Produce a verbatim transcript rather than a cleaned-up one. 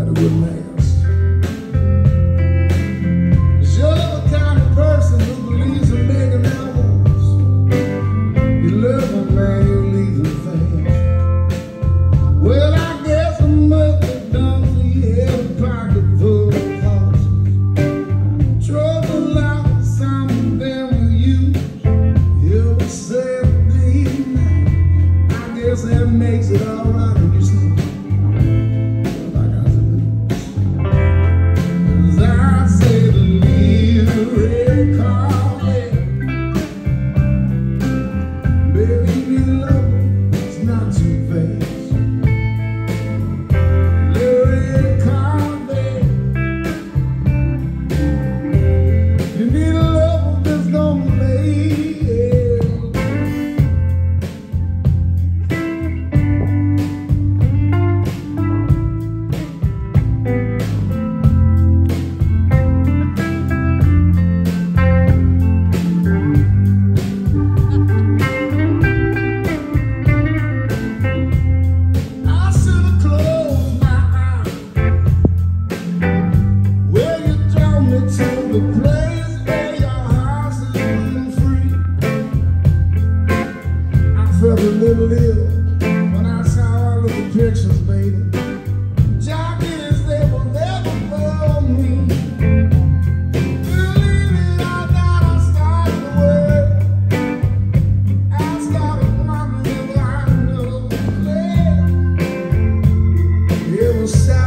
it wouldn't last. 'Cause you're the kind of person who believes in making albums. You love a man, you leave him fast. Well, I guess I must have done for you, had a pocket full of horses. Trouble out with some of them with you. You ever Saturday night. I guess that makes it all right. And you say, well, I got to do this. 'Cause I say the little red Corvette. Baby, you need a lover, it's not too fast. Little red Corvette. You need a lover that's gonna lay. I should have closed my eyes. Well, you told me to the place where your house is running free. I felt a little ill when I saw all of the pictures, baby. Jockeys, they will never fool me. Believe it or not, I started to worry. I started wondering if I knew. It was sad.